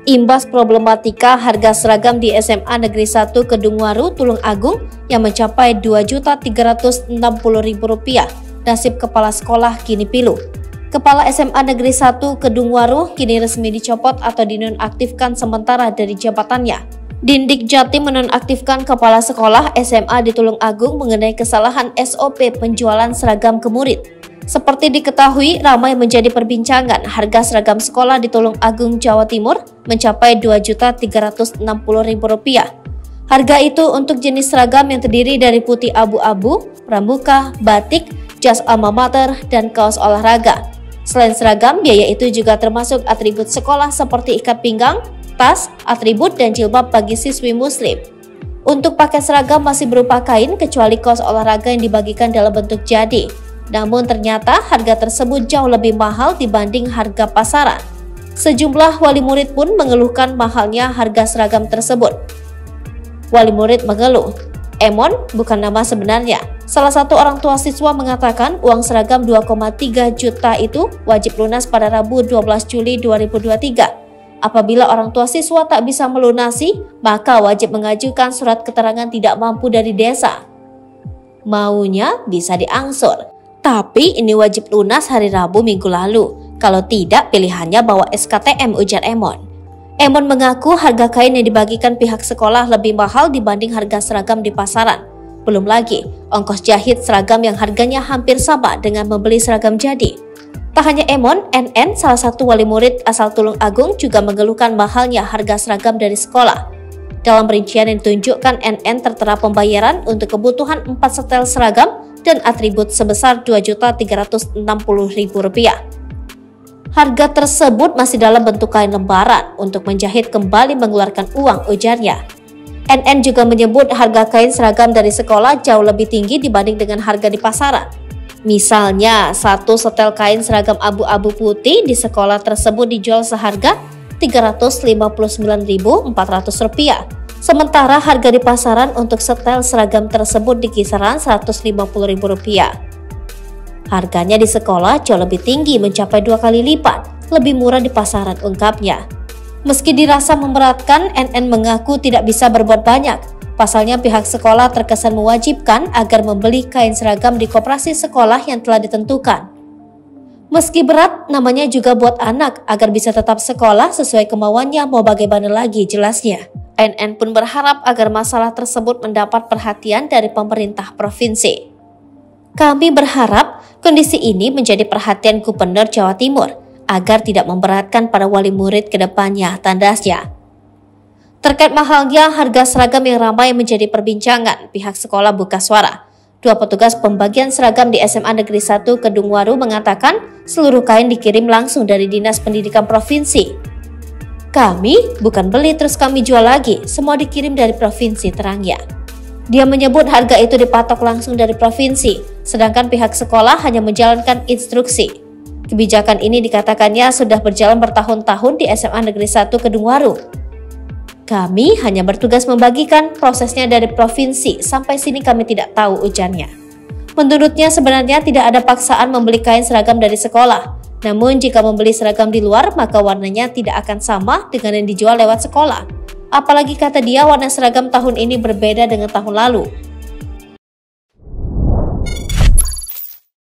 imbas problematika harga seragam di SMA Negeri 1 Kedungwaru, Tulung Agung yang mencapai Rp2.360.000. Nasib kepala sekolah kini pilu. Kepala SMA Negeri 1 Kedungwaru kini resmi dicopot atau dinonaktifkan sementara dari jabatannya. Dindik Jatim menonaktifkan kepala sekolah SMA di Tulung Agung mengenai kesalahan SOP penjualan seragam ke murid. Seperti diketahui, ramai menjadi perbincangan harga seragam sekolah di Tulung Agung, Jawa Timur mencapai Rp2.360.000. Harga itu untuk jenis seragam yang terdiri dari putih abu-abu, pramuka, batik, jas alma mater, dan kaos olahraga. Selain seragam, biaya itu juga termasuk atribut sekolah seperti ikat pinggang, tas, atribut, dan jilbab bagi siswi muslim. Untuk paket seragam masih berupa kain kecuali kaos olahraga yang dibagikan dalam bentuk jadi. Namun ternyata harga tersebut jauh lebih mahal dibanding harga pasaran. Sejumlah wali murid pun mengeluhkan mahalnya harga seragam tersebut. Wali murid mengeluh, Emon bukan nama sebenarnya. Salah satu orang tua siswa mengatakan uang seragam 2,3 juta itu wajib lunas pada Rabu 12 Juli 2023. Apabila orang tua siswa tak bisa melunasi, maka wajib mengajukan surat keterangan tidak mampu dari desa. Maunya bisa diangsur. Tapi ini wajib lunas hari Rabu minggu lalu. Kalau tidak, pilihannya bawa SKTM, ujar Emon. Emon mengaku harga kain yang dibagikan pihak sekolah lebih mahal dibanding harga seragam di pasaran. Belum lagi, ongkos jahit seragam yang harganya hampir sama dengan membeli seragam jadi. Tak hanya Emon, NN, salah satu wali murid asal Tulung Agung juga mengeluhkan mahalnya harga seragam dari sekolah. Dalam rincian yang ditunjukkan, NN tertera pembayaran untuk kebutuhan 4 setel seragam dan atribut sebesar Rp2.360.000. Harga tersebut masih dalam bentuk kain lembaran untuk menjahit kembali mengeluarkan uang, ujarnya. NN juga menyebut harga kain seragam dari sekolah jauh lebih tinggi dibanding dengan harga di pasaran. Misalnya, satu setel kain seragam abu-abu putih di sekolah tersebut dijual seharga Rp359.400. Sementara harga di pasaran untuk setel seragam tersebut di kisaran Rp150.000. Harganya di sekolah jauh lebih tinggi, mencapai 2 kali lipat, lebih murah di pasaran, ungkapnya. Meski dirasa memberatkan, NN mengaku tidak bisa berbuat banyak. Pasalnya pihak sekolah terkesan mewajibkan agar membeli kain seragam di koperasi sekolah yang telah ditentukan. Meski berat, namanya juga buat anak agar bisa tetap sekolah sesuai kemauannya, mau bagaimana lagi, jelasnya. NN pun berharap agar masalah tersebut mendapat perhatian dari pemerintah provinsi. Kami berharap kondisi ini menjadi perhatian Gubernur Jawa Timur agar tidak memberatkan para wali murid ke depannya, tandasnya. Terkait mahalnya harga seragam yang ramai menjadi perbincangan, pihak sekolah buka suara. Dua petugas pembagian seragam di SMA Negeri 1 Kedungwaru mengatakan seluruh kain dikirim langsung dari Dinas Pendidikan Provinsi. Kami bukan beli terus kami jual lagi, semua dikirim dari provinsi, terangnya. Dia menyebut harga itu dipatok langsung dari provinsi, sedangkan pihak sekolah hanya menjalankan instruksi. Kebijakan ini dikatakannya sudah berjalan bertahun-tahun di SMA Negeri 1 Kedungwaru. Kami hanya bertugas membagikan, prosesnya dari provinsi, sampai sini kami tidak tahu, ujarnya. Menurutnya sebenarnya tidak ada paksaan membeli kain seragam dari sekolah. Namun jika membeli seragam di luar, maka warnanya tidak akan sama dengan yang dijual lewat sekolah. Apalagi kata dia warna seragam tahun ini berbeda dengan tahun lalu.